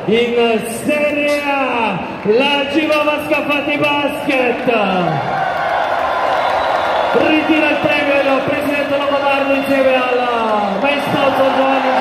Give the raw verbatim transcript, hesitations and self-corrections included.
in Serie A, la Givova Scafati Basket ritira il premio il presidente Locodardo insieme al maestro Giovanni